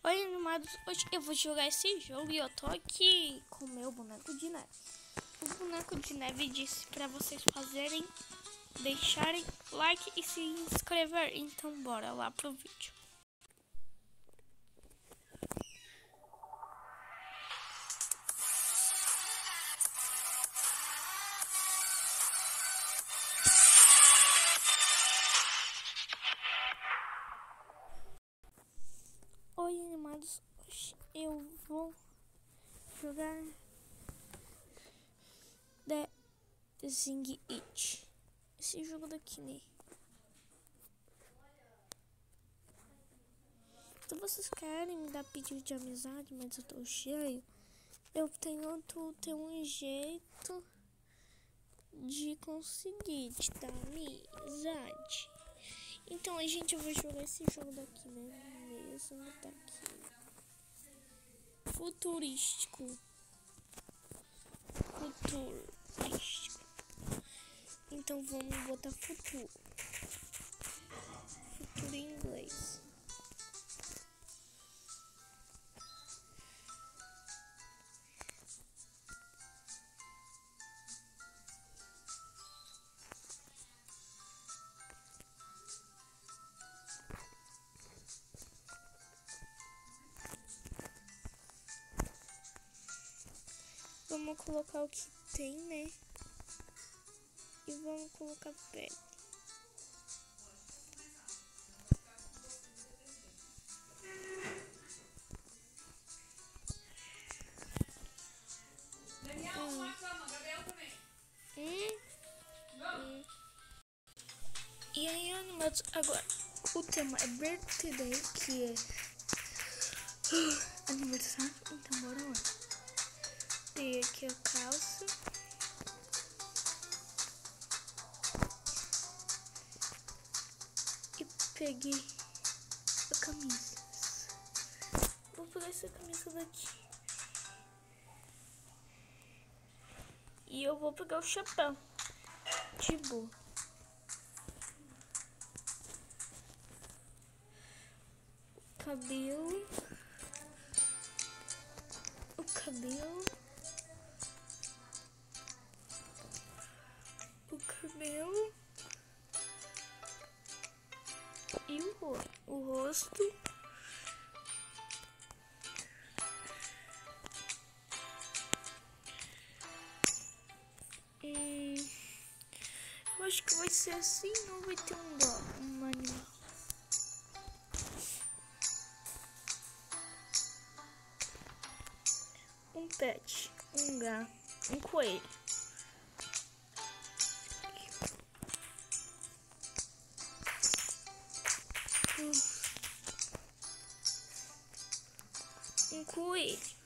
Oi, animados, hoje eu vou jogar esse jogo e eu tô aqui com o meu boneco de neve. O boneco de neve disse pra vocês fazerem, deixarem like e se inscrever. Então bora lá pro vídeo. Oi, animados, hoje eu vou jogar The Sing It. Esse jogo daqui, né? Se vocês querem me dar pedido de amizade, mas eu tô cheio, eu tenho um jeito de conseguir te dar amizade. Então, gente, eu vou jogar esse jogo daqui, né? Mesmo daqui. Futurístico. Então, vamos botar futuro. Futuro em inglês. Vamos colocar o que tem, né? E vamos colocar pele. E aí, animados, agora o tema é birthday, que é aniversário. Então bora lá. Tem aqui a calça. E peguei a camisa. Vou pegar essa camisa daqui. E eu vou pegar o chapéu. De boa. Cabelo. O cabelo. E o rosto. Eu acho que vai ser assim, não vai ter um animal. Um pet, um gato, um coelho. Um coelho.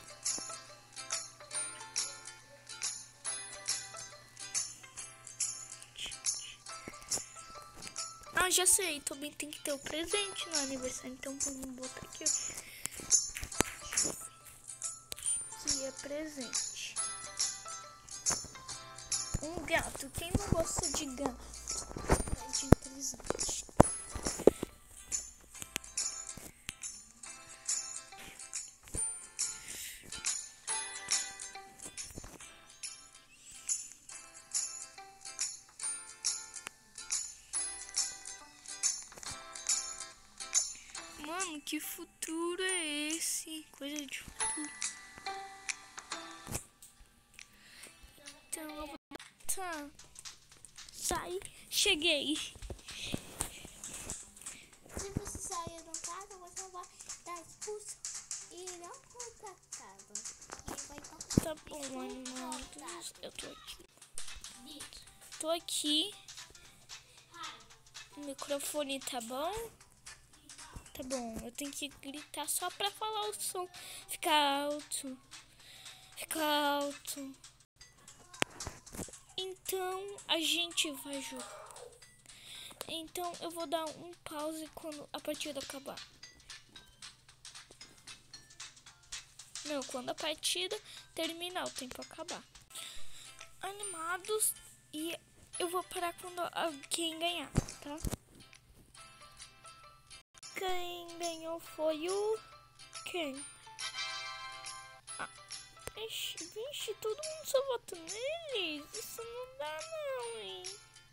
Ah, já sei, também tem que ter o presente no aniversário, então vamos botar aqui. Que é presente. Um gato, quem não gosta de gato? De presente. Mano, que futuro é esse? Coisa de futuro. Então eu vou... Tá. Sai. Cheguei. Se você sair do carro, você vai estar expulso e não voltar pra casa. E vai estar Tá bom, animados. Eu tô aqui. Tô aqui. O microfone tá bom? Tá bom, eu tenho que gritar só pra falar o som. Fica alto. Fica alto. Então, a gente vai jogar. Então, eu vou dar um pause quando a partida acabar. Não, quando a partida terminar, o tempo acabar. Animados, e eu vou parar quando alguém ganhar, tá? Quem ganhou foi o quem? Ah, vixe, todo mundo só vota neles. Isso não dá não, hein?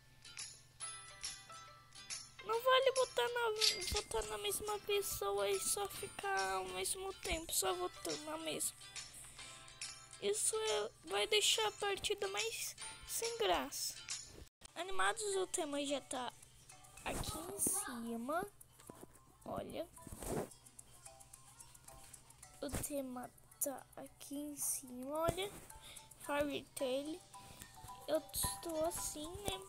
Não vale votar na mesma pessoa e só ficar ao mesmo tempo, só votando na mesma. Isso vai deixar a partida mais sem graça. Animados, o tema já tá aqui em cima. Olha. O tema tá aqui em cima, olha. Fairy Tail. Eu estou assim, né?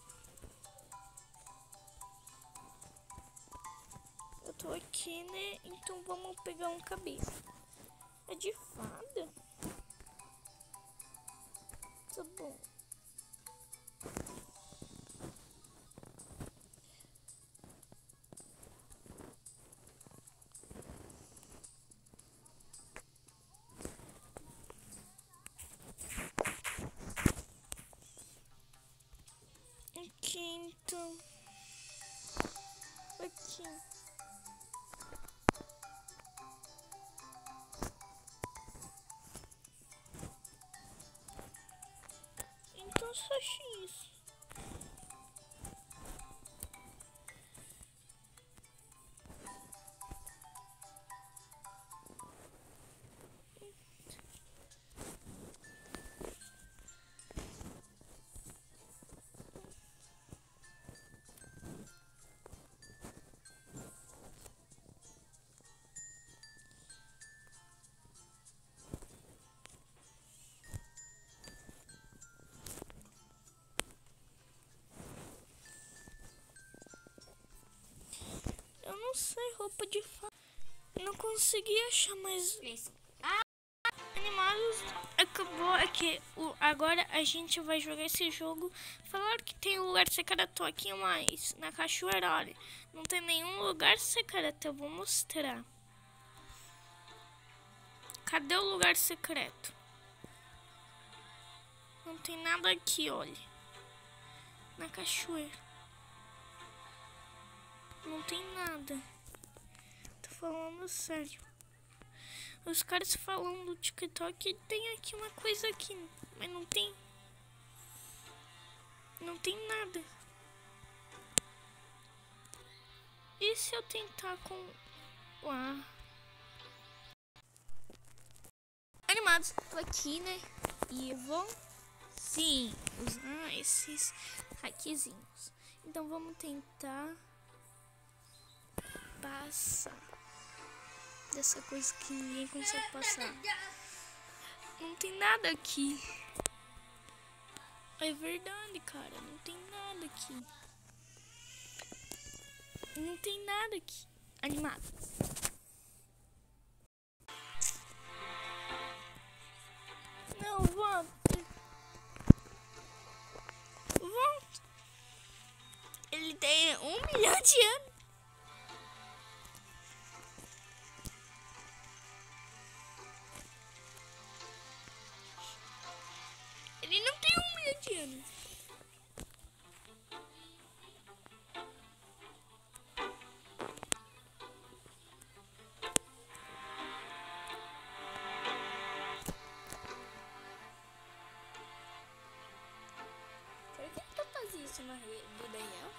Eu tô aqui, né? Então vamos pegar um cabelo. É de fada? Tá bom. Aqui, então. Aqui. Então só X. Eu não sei, roupa de fada. Não consegui achar mais. Animados, acabou aqui. Agora a gente vai jogar esse jogo. Falaram que tem lugar secreto aqui, mas na cachoeira, olha, não tem nenhum lugar secreto. Eu vou mostrar. Cadê o lugar secreto? Não tem nada aqui, olha. Na cachoeira. Não tem nada. Tô falando sério. Os caras falam do TikTok, tem aqui uma coisa aqui, mas não tem. Não tem nada. E se eu tentar com o ar? Animados, tô aqui, né? E eu vou, sim, usar esses hackzinhos. Então vamos tentar passar dessa coisa que ninguém consegue passar. Não tem nada aqui. É verdade, cara. Não tem nada aqui. Não tem nada aqui. Animado. Não, volta. Volta. Ele tem 1 milhão de anos. Ele não tem 1 milhão de anos. Por que tu faz isso na vida real?